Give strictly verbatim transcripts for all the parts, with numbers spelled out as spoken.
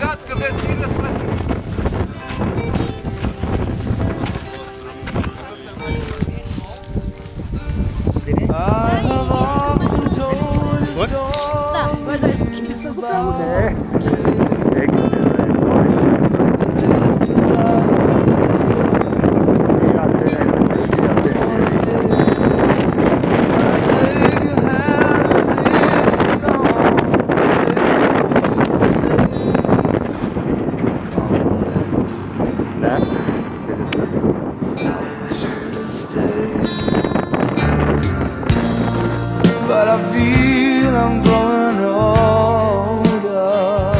азиатского стиля смотрите. But I feel I'm growing older,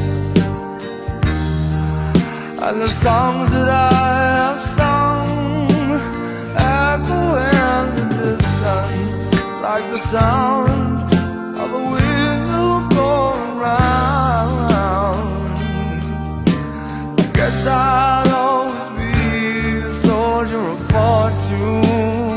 and the songs that I have sung echo in the distance like the sound of a wheel going round. I guess I'll always be a soldier of fortune.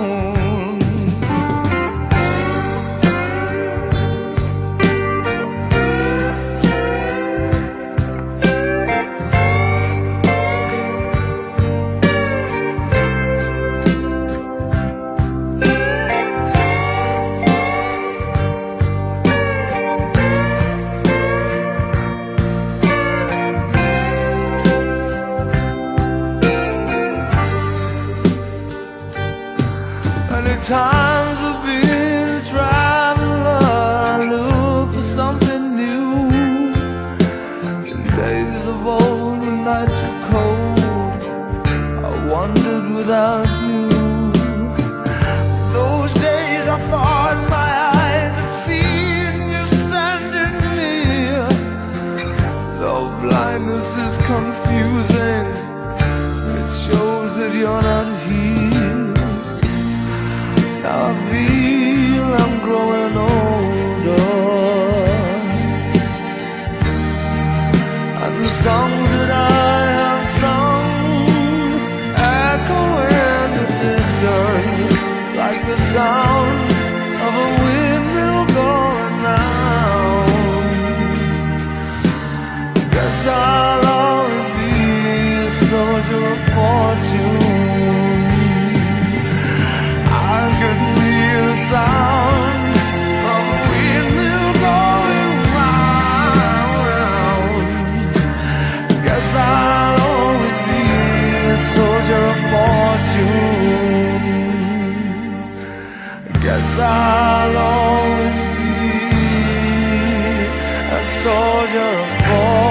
Many times I've been a traveler, I look for something new. In days of old, the nights were cold, I wandered without you. Those days I thought my eyes had seen you standing near. Though blindness is confusing, it shows that you're not here. Now I feel I'm growing older, and the songs that I have sung echo in the distance like the sound of a windmill going round. Guess I'll always be a soldier of fortune. Sound of a windmill going round. Guess I'll always be a soldier of fortune. Guess I'll always be a soldier of fortune.